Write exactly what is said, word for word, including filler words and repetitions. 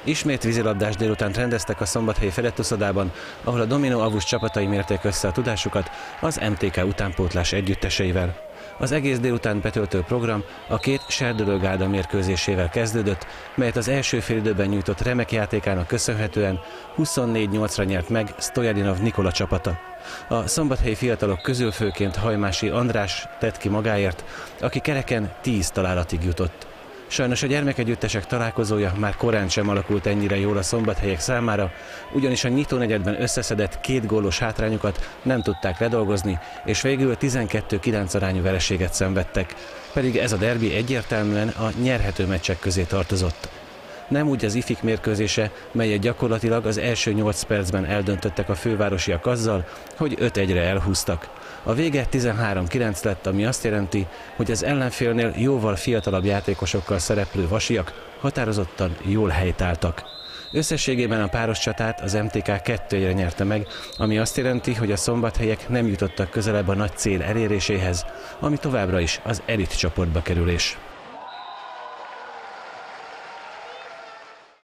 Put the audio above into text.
Ismét vízilabdás délutánt rendeztek a szombathelyi Fedettuszodában, ahol a Domino Avus csapatai mérték össze a tudásukat az em té ká utánpótlás együtteseivel. Az egész délután betöltő program a két Serdülő-Gálda mérkőzésével kezdődött, melyet az első félidőben nyújtott remek játékának köszönhetően huszonnégy nyolcra nyert meg Stoyadinov Nikola csapata. A szombathelyi fiatalok közül főként Hajmási András tett ki magáért, aki kereken tíz találatig jutott. Sajnos a gyermekegyüttesek találkozója már korán sem alakult ennyire jól a szombathelyek számára, ugyanis a nyitónegyedben összeszedett két gólos hátrányukat nem tudták ledolgozni, és végül tizenkettő kilenc arányú vereséget szenvedtek, pedig ez a derbi egyértelműen a nyerhető meccsek közé tartozott. Nem úgy az ifik mérkőzése, melyet gyakorlatilag az első nyolc percben eldöntöttek a fővárosiak azzal, hogy öt egyre elhúztak. A vége tizenhárom kilenc lett, ami azt jelenti, hogy az ellenfélnél jóval fiatalabb játékosokkal szereplő vasiak határozottan jól helytálltak. Összességében a páros csatát az em té ká kettő egyre nyerte meg, ami azt jelenti, hogy a szombathelyek nem jutottak közelebb a nagy cél eléréséhez, ami továbbra is az elit csoportba kerülés.